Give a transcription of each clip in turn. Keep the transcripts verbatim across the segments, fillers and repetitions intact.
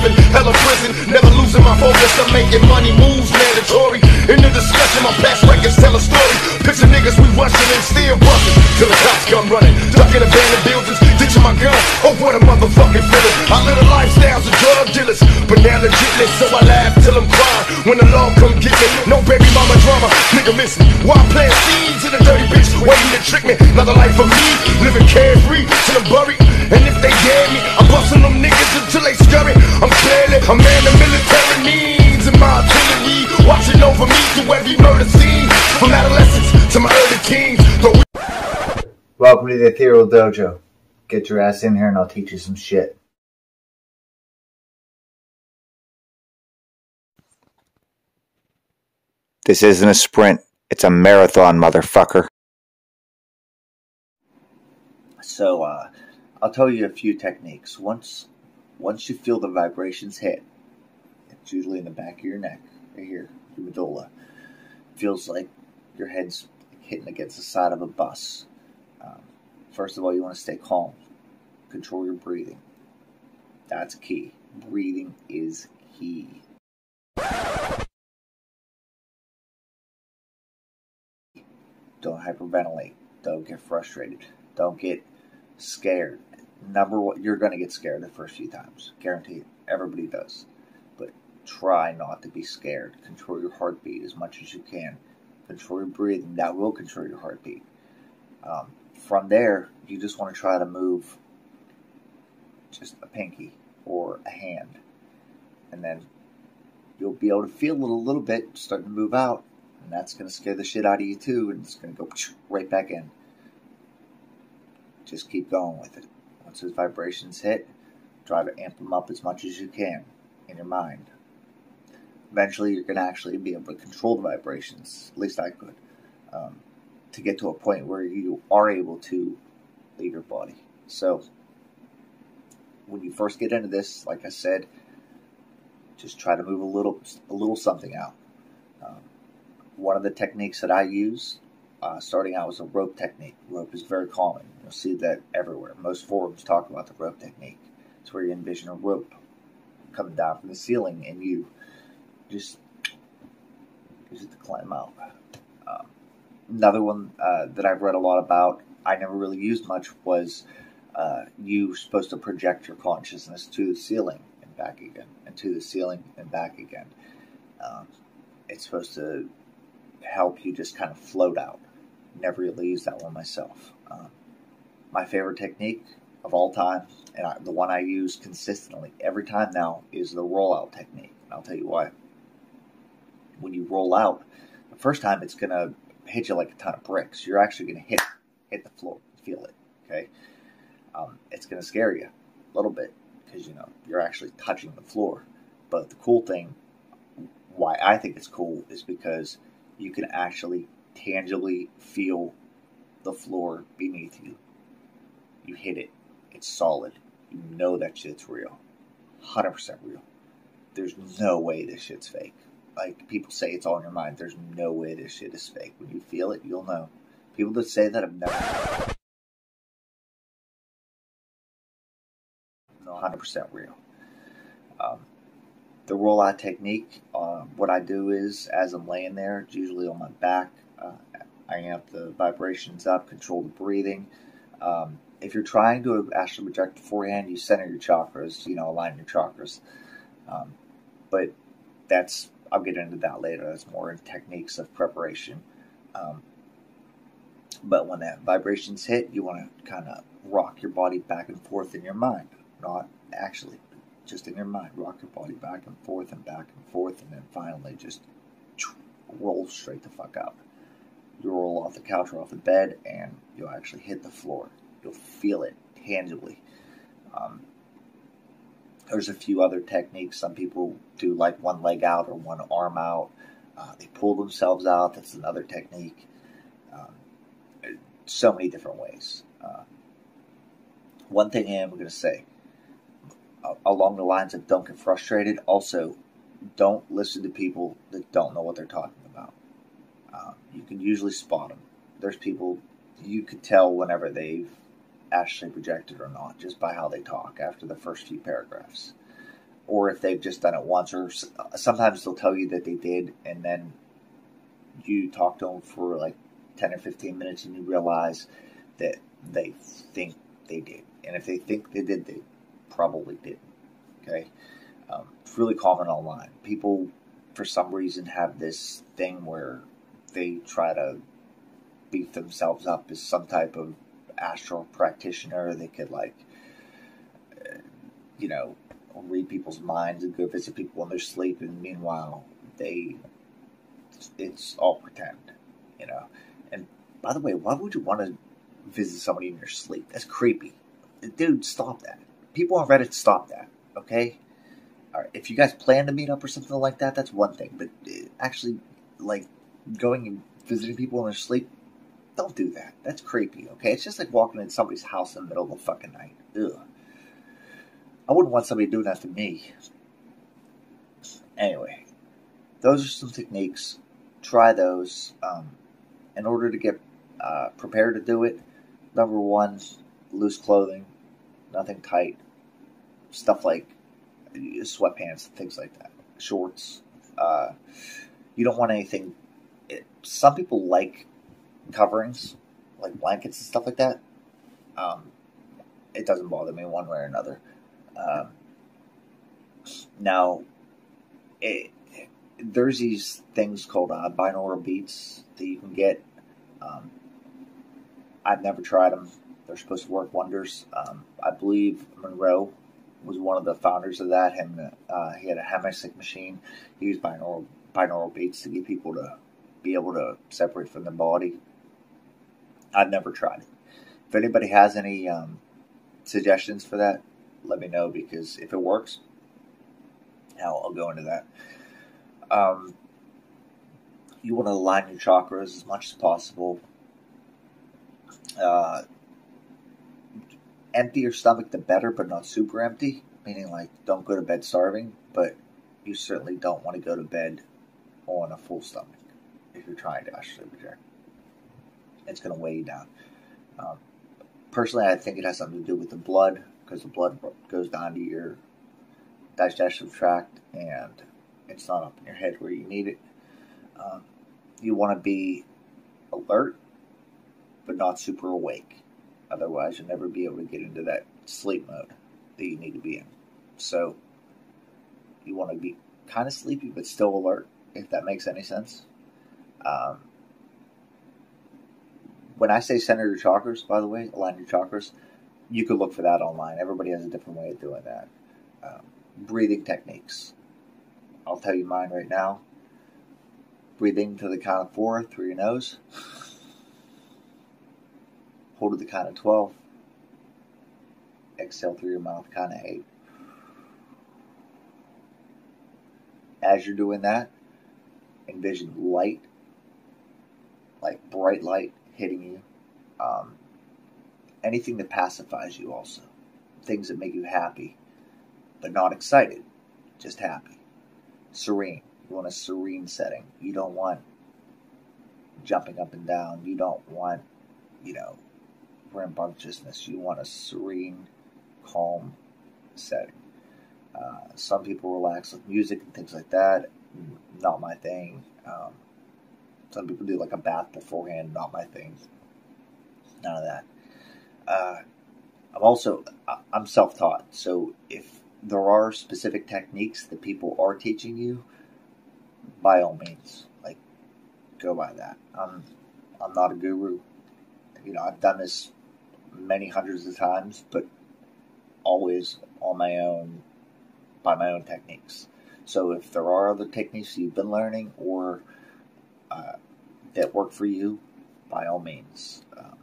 serving hella prison, never losing my focus. I'm making money moves mandatory. In the discussion, my past records tell a story. Picture niggas we rushing and still busting till the cops come running, ducking abandoned buildings, ditching my gun. Oh, what a motherfucking feeling. I live a lifestyles of drug dealers, but now legitly, so I laugh till I'm crying when the law come get me. No baby mama drama, nigga miss me. Why plant seeds in a dirty bitch waiting to trick me? Another life for me, living carefree till I'm buried. And if they dare me, I'm busting them niggas until they scurry. I'm clearly a man the military needs, and my artillery watching over me through every murder scene, from adolescence to my early teens. Welcome to the Ethereal Dojo. Get your ass in here and I'll teach you some shit. This isn't a sprint, it's a marathon, motherfucker. So, uh, I'll tell you a few techniques. Once, once you feel the vibrations hit, it's usually in the back of your neck, right here, your medulla. It feels like your head's hitting against the side of a bus. Um, first of all, you want to stay calm. Control your breathing. That's key. Breathing is key. Don't hyperventilate. Don't get frustrated. Don't get scared. Number one, you're going to get scared the first few times. Guarantee it. Everybody does. But try not to be scared. Control your heartbeat as much as you can. Control your breathing. That will control your heartbeat. Um, from there, you just want to try to move just a pinky or a hand. And then you'll be able to feel it a little bit starting to move out. And that's going to scare the shit out of you too. And it's going to go right back in. Just keep going with it. Once those vibrations hit, try to amp them up as much as you can in your mind. Eventually, you're going to actually be able to control the vibrations. At least I could. Um, to get to a point where you are able to leave your body. So, when you first get into this, like I said, just try to move a little, a little something out. Um, one of the techniques that I use, uh, starting out, was a rope technique. Rope is very common. You'll see that everywhere. Most forums talk about the rope technique. It's where you envision a rope coming down from the ceiling and you just use it to climb out. Um, another one uh, that I've read a lot about, I never really used much, was uh, you supposed to project your consciousness to the ceiling and back again, and to the ceiling and back again. Um, it's supposed to help you just kind of float out. Never really used that one myself. Um, my favorite technique of all time, and I, the one I use consistently every time now, is the rollout technique. And I'll tell you why. When you roll out, the first time it's going to hit you like a ton of bricks. You're actually going to hit hit the floor, feel it. Okay, um, it's going to scare you a little bit because you know you're actually touching the floor. But the cool thing, why I think it's cool, is because you can actually tangibly feel the floor beneath you. You hit it. It's solid. You know that shit's real. one hundred percent real. There's no way this shit's fake. Like, people say it's all in your mind. There's no way this shit is fake. When you feel it, you'll know. People that say that have never... No, one hundred percent real. Um, the rollout technique, uh, what I do is, as I'm laying there, it's usually on my back, uh, I amp the vibrations up, control the breathing. Um, if you're trying to astral project beforehand, you center your chakras, you know, align your chakras. Um, but that's, I'll get into that later. That's more in techniques of preparation. Um, but when that vibrations hit, you want to kind of rock your body back and forth in your mind. Not actually, just in your mind. Rock your body back and forth and back and forth, and then finally just roll straight the fuck out. You roll off the couch or off the bed, and you'll actually hit the floor. You'll feel it tangibly. Um, there's a few other techniques. Some people do like one leg out or one arm out. Uh, they pull themselves out. That's another technique. Um, so many different ways. Uh, one thing I am going to say, uh, along the lines of don't get frustrated, also don't listen to people that don't know what they're talking about. Um, you can usually spot them. There's people you could tell whenever they've actually projected or not, just by how they talk after the first few paragraphs. or if they've just done it once, or sometimes they'll tell you that they did, and then you talk to them for like ten or fifteen minutes and you realize that they think they did. And if they think they did, they probably didn't. Okay? Um, it's really common online. People, for some reason, have this thing where they try to beat themselves up as some type of astral practitioner. They could, like, uh, you know, read people's minds and go visit people when they're sleeping. And meanwhile, they, it's all pretend, you know. And by the way, why would you want to visit somebody in your sleep? That's creepy. Dude, stop that. People on Reddit, stop that, okay? All right, if you guys plan to meet up or something like that, that's one thing. But actually, like, going and visiting people in their sleep, don't do that. That's creepy, okay? It's just like walking in somebody's house in the middle of the fucking night. Ugh. I wouldn't want somebody doing that to me. Anyway, those are some techniques. Try those. Um, in order to get uh, prepared to do it, number one, loose clothing, nothing tight, stuff like sweatpants, things like that, shorts. Uh, you don't want anything. It, some people like coverings, like blankets and stuff like that. Um, it doesn't bother me one way or another. Um, now, it, there's these things called uh, binaural beats that you can get. Um, I've never tried them. They're supposed to work wonders. Um, I believe Monroe was one of the founders of that. Him, uh, he had a Heathens machine. He used binaural binaural beats to get people to be able to separate from their body. I've never tried it. If anybody has any um, suggestions for that, let me know, because if it works, I'll, I'll go into that. Um, you want to align your chakras as much as possible. Uh, empty your stomach the better, but not super empty. Meaning, like, don't go to bed starving, but you certainly don't want to go to bed on a full stomach if you're trying to astral project. It's going to weigh you down. Um, personally, I think it has something to do with the blood, because the blood goes down to your digestive tract, and it's not up in your head where you need it. Um, you want to be alert, but not super awake. Otherwise, you'll never be able to get into that sleep mode that you need to be in. So, you want to be kind of sleepy, but still alert, if that makes any sense. Um, when I say center your chakras, by the way, align your chakras, you could look for that online. Everybody has a different way of doing that. Um, breathing techniques. I'll tell you mine right now. Breathing to the count of four through your nose. Hold to the count of twelve. Exhale through your mouth, count of eight. As you're doing that, envision light, like bright light hitting you. Um, anything that pacifies you also. Things that make you happy, but not excited, just happy. Serene. You want a serene setting. You don't want jumping up and down. You don't want, you know, rambunctiousness. You want a serene, calm setting. Uh, some people relax with music and things like that. Not my thing. Um, some people do like a bath beforehand. Not my thing. None of that. Uh, I'm also, I'm self-taught. So if there are specific techniques that people are teaching you, by all means, like, go by that. I'm, I'm not a guru. You know, I've done this many hundreds of times, but always on my own, by my own techniques. So if there are other techniques you've been learning or uh, that work for you, by all means. Um,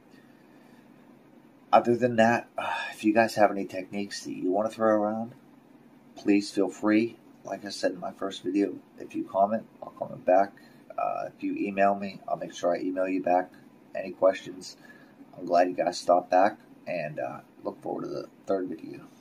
other than that, uh, if you guys have any techniques that you want to throw around, please feel free. Like I said in my first video, if you comment, I'll comment back. Uh, if you email me, I'll make sure I email you back. Any questions? I'm glad you guys stopped back, and uh, look forward to the third video.